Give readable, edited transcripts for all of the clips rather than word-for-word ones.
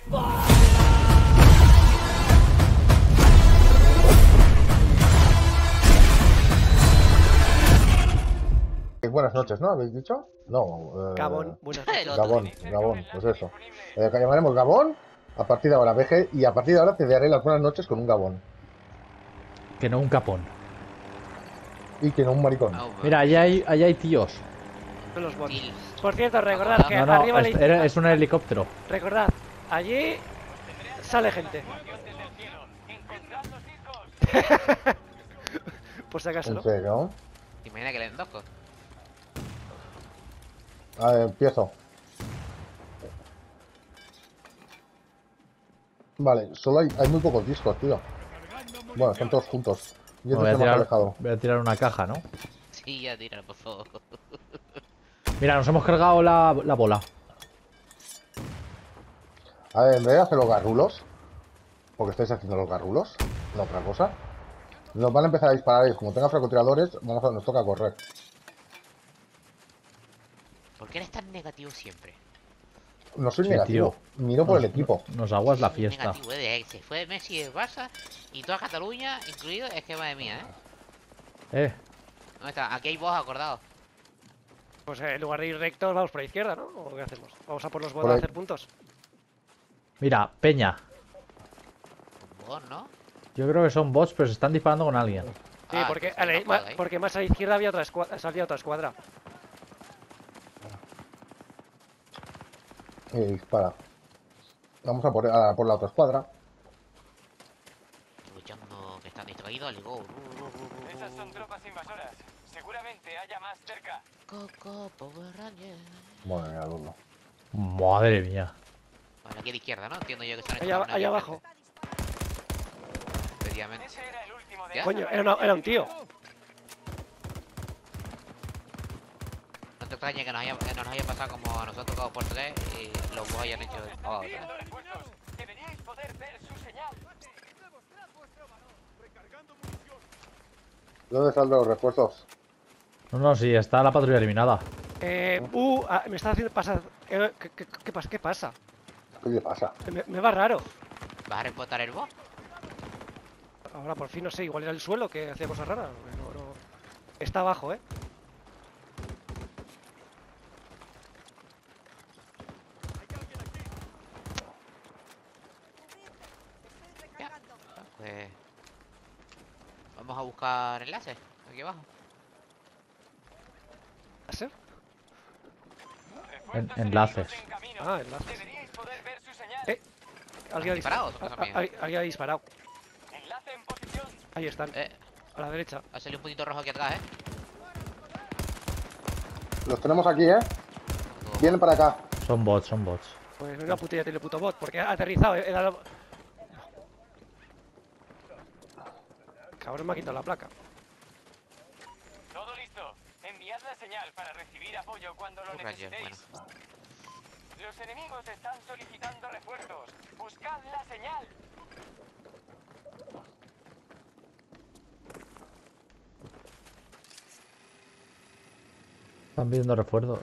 Buenas noches, ¿no? ¿Habéis dicho? No. Gabón, buenas noches. Gabón, pues eso. Que llamaremos Gabón a partir de ahora, VG, y a partir de ahora te daré las buenas noches con un Gabón. Que no un capón. Y que no un maricón. Mira, allá hay tíos. Son los bots. Por cierto, recordad que No, arriba es un helicóptero. Recordad, allí sale gente. Por si acaso, ¿no? ¿En serio? Imagina que le den dos. A ver, empiezo. Vale, solo hay muy pocos discos, tío. Bueno, están todos juntos. Yo Bueno, estoy más alejado. voy a tirar una caja, ¿no? Sí, ya tíralo, por favor. Mira, nos hemos cargado la bola. A ver, en vez de hacer los garrulos, porque estáis haciendo los garrulos, no otra cosa, nos van a empezar a disparar y como tenga francotiradores, nos toca correr. ¿Por qué eres tan negativo siempre? No soy Sí, negativo, tío. miro por el equipo. Nos aguas la Sí, fiesta. negativo, se fue Messi de Barça y toda Cataluña, incluido, es que madre mía, ¿Dónde está? Aquí hay vos acordados. Pues en lugar de ir rectos, vamos por la izquierda, ¿no? ¿O qué hacemos? Vamos a por los bots Por a ahí. hacer puntos. Mira, Peña. Vos, ¿no? Yo creo que son bots, pero se están disparando con alguien. Sí, Ah, porque, pues no puedo, ¿eh? porque más a la izquierda había otra salía otra escuadra. Dispara. Vamos a por la otra escuadra. Escuchando que están distraídos, al go. Esas son tropas invasoras. Seguramente haya más cerca. Coco, Power Ranger. Bueno, mira, Lulu. Madre mía. Vale, aquí a la izquierda, ¿no? Entiendo yo que están Allá abajo. Efectivamente. Ese era el último de ¿Ya? Coño, era un tío. No te extrañe que nos haya pasado como a nosotros como por 3 y los vos hayan hecho. Viendo refuerzos. Deberíais poder ver su señal. ¿Dónde están los refuerzos? No, sí, está la patrulla eliminada. Me está haciendo pasar. ¿Qué pasa? ¿Qué pasa? ¿Qué le pasa? Me va raro. ¿Vas a reportar el vos? Ahora por fin no sé, igual era el suelo que hacía cosas raras. Está abajo, ¿eh? Pues. Vamos a buscar enlaces aquí abajo. ¿A ser? Enlaces. Ah, enlaces. Deberíais poder ver su señal. Alguien ha disparado, disparado. son cosas mías. Alguien ha disparado. Enlace en posición. Ahí están. A la derecha. Ha salido un puntito rojo aquí atrás, Los tenemos aquí, ¿eh? Vienen para acá. Son bots, son bots. Pues menuda putilla tiene el puto bot, porque ha aterrizado. Cabrón, me ha quitado la placa. Todo listo. Enviad la señal para recibir apoyo cuando lo Ranger, necesitéis. bueno. Los enemigos están solicitando refuerzos. Buscad la señal. Están pidiendo refuerzos.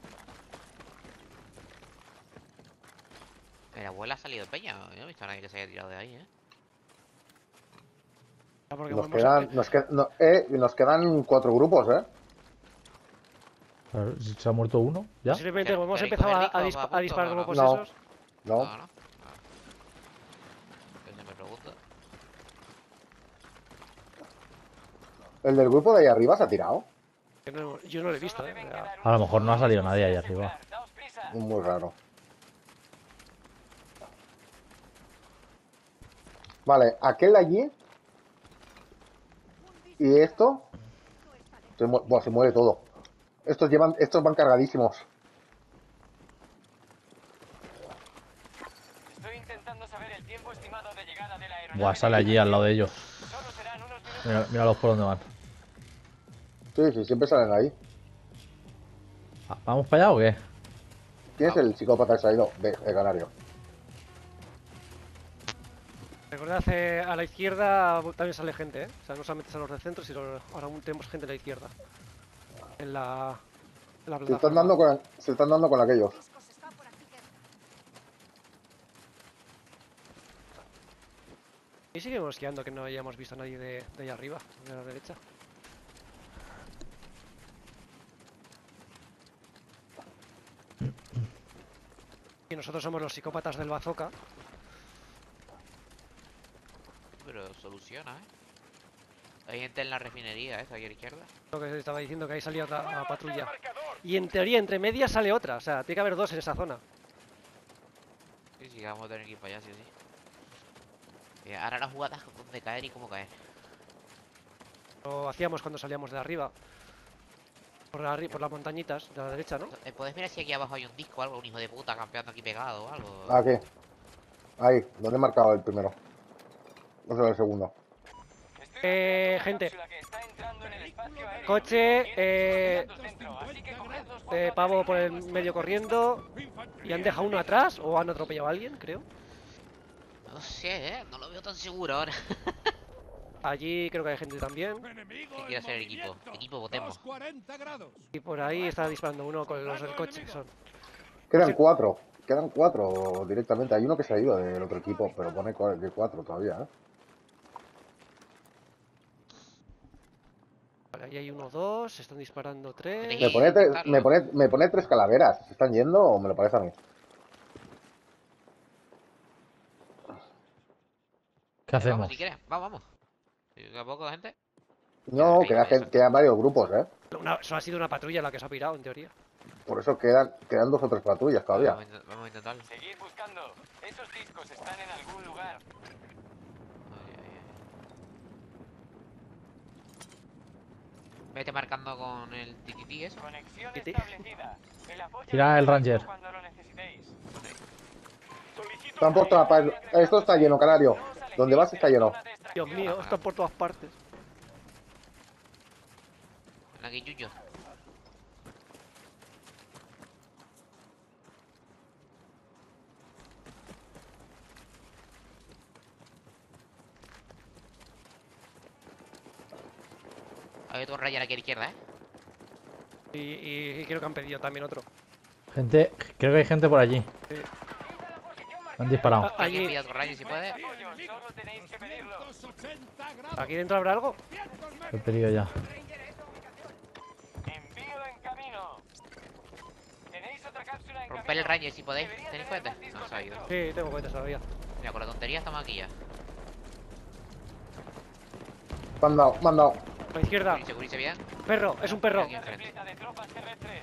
¿El abuela ha salido de peña? Yo no he visto a nadie que se haya tirado de ahí, Nos quedan 4 grupos, ¿eh? ¿Se ha muerto uno? ¿Ya? Simplemente como hemos empezado a disparar como No. posesos. No. Entonces me pregunto. ¿El del grupo de ahí arriba se ha tirado? Yo no lo he visto, A lo mejor no ha salido nadie ahí arriba. Daos prisa. Muy raro. Vale, aquel de allí. Y esto. Se muere todo. Estos van cargadísimos. Estoy intentando saber el tiempo estimado de llegada de la aeronave. Buah, sale allí al lado de ellos. Solo serán unos minutos. Míralos por dónde van. Sí, siempre salen ahí. ¿Vamos para allá o qué? ¿Quién es el psicópata que se ha ido? De Canario. Recordad, a la izquierda también sale gente, ¿eh? O sea, no solamente son los del centro, sino ahora aún tenemos gente a la izquierda. En la plataforma. Se están dando con aquellos. Y seguimos esquiando que no hayamos visto a nadie de allá arriba, de la derecha. Y nosotros somos los psicópatas del bazooka. Pero soluciona, Hay gente en la refinería, ahí a la izquierda. Lo que estaba diciendo, que ahí salía otra patrulla. Y en teoría, entre medias sale otra. O sea, tiene que haber dos en esa zona. Sí, sí, vamos a tener que ir para allá, sí, sí. Ahora las jugadas, dónde caer y cómo caer. Lo hacíamos cuando salíamos de arriba. Por las montañitas de la derecha, ¿no? ¿Puedes mirar si aquí abajo hay un disco o algo? Un hijo de puta campeando aquí pegado o algo. Aquí. Ahí, donde he marcado el primero. No sé el segundo. Gente. Coche, pavo por el medio corriendo. ¿Y han dejado uno atrás? ¿O han atropellado a alguien, creo? No sé, no lo veo tan seguro ahora. Allí creo que hay gente también. ¿Qué quiere hacer el equipo? Equipo, votemos. Y por ahí está disparando uno con los del coche. Quedan cuatro. Quedan cuatro directamente. Hay uno que se ha ido del otro equipo, pero pone de cuatro todavía, Vale, ahí hay uno, dos. Están disparando tres. Me pone tres calaveras. ¿Se están yendo o me lo parece a mí? ¿Qué hacemos? Vamos, si quieres, vamos. ¿A poco gente? No, quedan varios grupos, Eso ha sido una patrulla la que se ha pirado, en teoría. Por eso quedan dos o tres patrullas todavía. Vamos a intentarlo. Seguid buscando. Esos discos están en algún lugar. Vete marcando con el tititi eso. Conexión establecida. El apoyo Tira el Ranger. cuando lo necesitéis. Están por todas partes. Esto está lleno, Canario. Donde vas está lleno. Dios mío, están por todas partes. Aquí, Yuyo. Hay otro Ranger aquí a la izquierda, Y creo que han pedido también otro. Gente, creo que hay gente por allí. Sí. Han disparado. Alguien pide otro Ranger si puede. Solo tenéis que pedirlo. ¿Aquí dentro habrá algo? He pedido ya. Envío en camino. Tenéis otra cápsula en Romper el camino. Ranger si podéis. ¿Tenéis cuenta? No, se ha ido. Sí, tengo cuentas todavía. Mira, con la tontería estamos aquí ya. Me han dado. A la izquierda. Cubrirse bien. Perro, es un perro. Aquí enfrente. Repleta de tropas terrestres.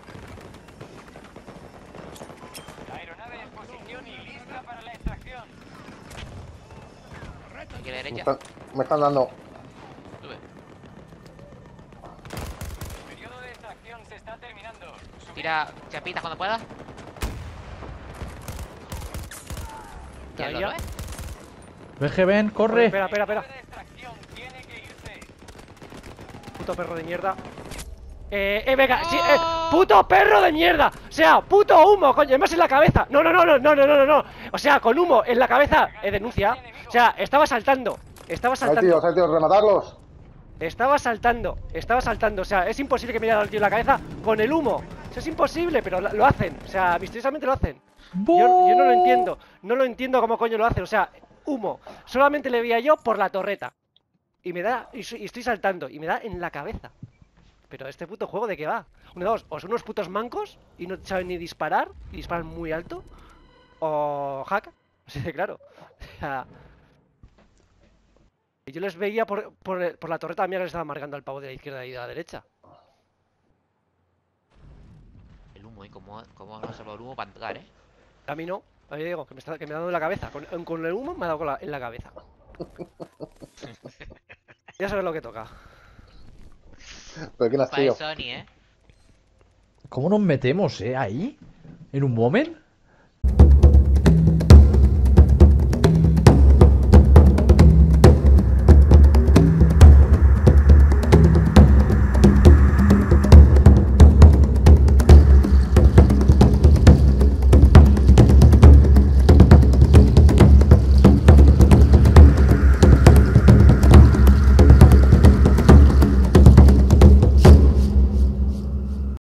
La aeronave en posición y lista para la extracción. Aquí a la derecha. Me están dando. Sube. El periodo de extracción se está terminando. Tira chapitas cuando puedas. Ya, Tíralo, ya. VGBen, corre. Espera. El periodo de extracción tiene que irse. Puto perro de mierda. Venga, sí, puto perro de mierda. O sea, puto humo, coño, además en la cabeza. No. O sea, con humo en la cabeza, denuncia. O sea, estaba saltando. Hay tíos, rematarlos. Estaba saltando. O sea, es imposible que me haya dado el tío en la cabeza con el humo. Eso es imposible, pero lo hacen. O sea, misteriosamente lo hacen. Yo no lo entiendo. No lo entiendo cómo coño lo hacen. O sea, humo. Solamente le veía yo por la torreta. Y me da. Y estoy saltando. Y me da en la cabeza. Pero este puto juego, ¿de qué va? Uno de dos. O son unos putos mancos y no saben ni disparar. Y disparan muy alto. O hack. Sí, claro. O sea. Yo les veía por la torreta, mía que les estaba marcando al pavo de la izquierda y de la derecha. El humo, ¿cómo vamos a salvar el humo para entrar, A mí no, a mí digo, que me ha dado en la cabeza. Con el humo me ha dado en la cabeza. Ya sabes lo que toca. ¿Pero quién has Para sido? Sony, ¿Cómo nos metemos, ahí? ¿En un moment?